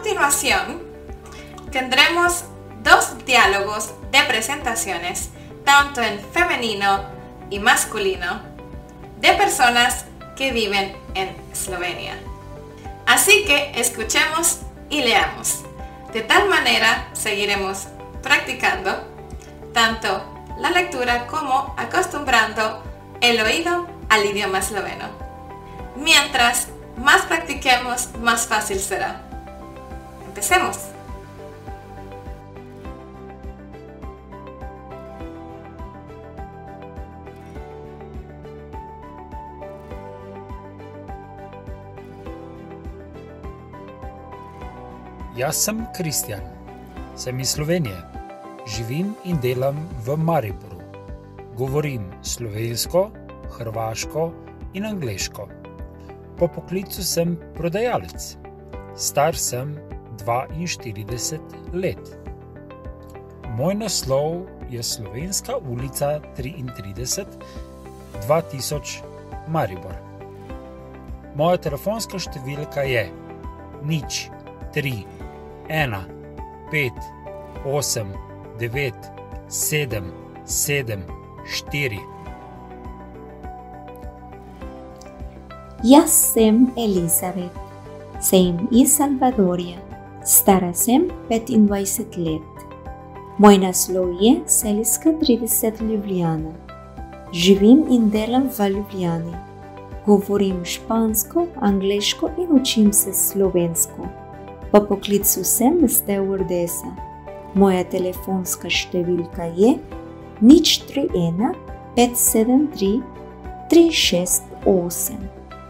continuación, tendremos dos diálogos de presentaciones, tanto en femenino y masculino, de personas que viven en Eslovenia. Así que escuchemos y leamos. De tal manera seguiremos practicando tanto la lectura como acostumbrando el oído al idioma esloveno. Mientras más practiquemos, más fácil será. Empecemos. Jaz sem Kristjan, sem iz Slovenije, živim in delam v Mariboru. Govorim slovensko, hrvaško in angleško. Po poklicu sem prodajalec. Star sem 42 let. Moj naslov je Slovenska ulica 33 2000 Maribor. Moja telefonska številka je 031589774. Jaz sem Elizabeth, sem iz Salvadorja, stara sem 25 let. Moj naslov je Seljska 30 Ljubljana. Živim in delam v Ljubljani. Govorim špansko, angleško in učim se slovensko. Po poklicu sem stewardesa. Moja telefonska številka je 031 573 368.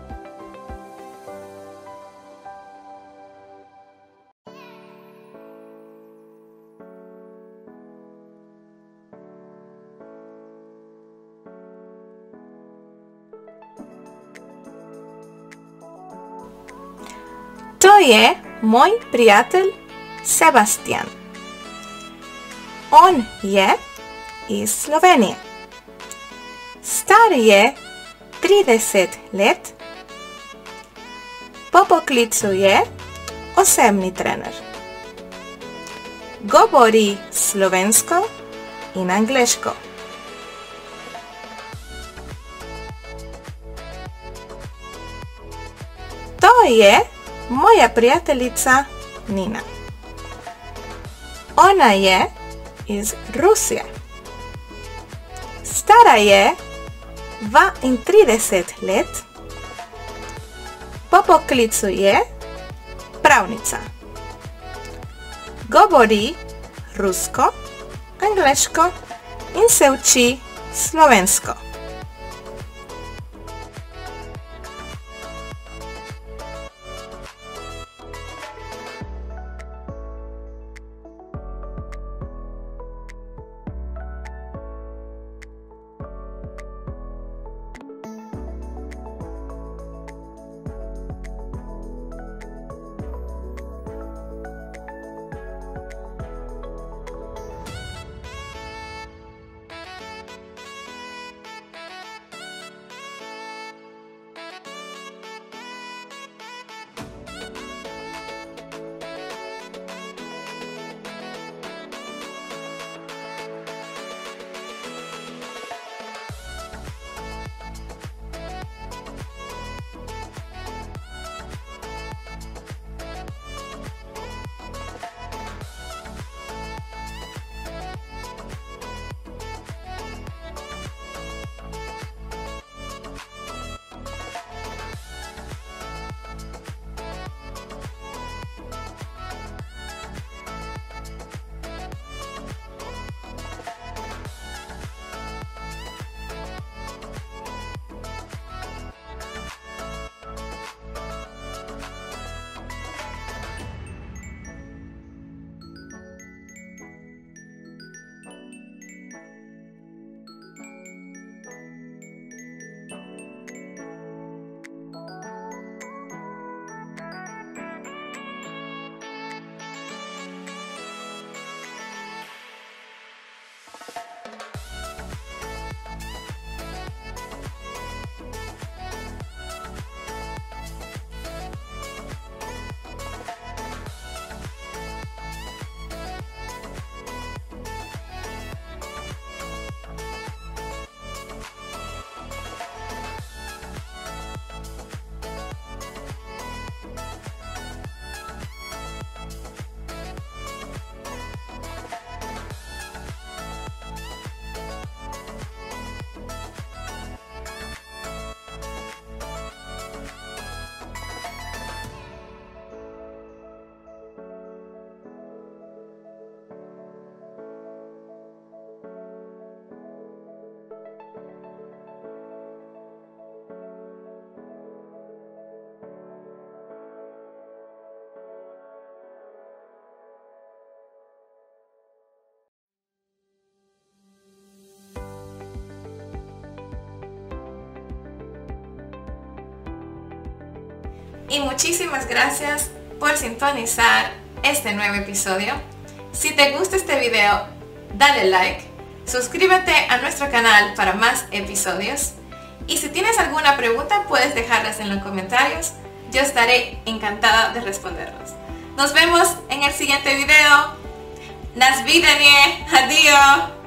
To je moj prijatelj Sebastian. On je iz Slovenije. Star je 30 let. Po poklicu je osebni trener. Govori slovensko in angleško. To je moja prijateljica Nina. Ona je iz Rusije. Stara je 32 let. Po poklicu je pravnica. Govori rusko, angleško in se uči slovensko. y muchísimas gracias por sintonizar este nuevo episodio. Si te gusta este video, dale like, suscríbete a nuestro canal para más episodios y si tienes alguna pregunta puedes dejarlas en los comentarios. Yo estaré encantada de responderlos. Nos vemos en el siguiente video. Nas vidanje, adiós.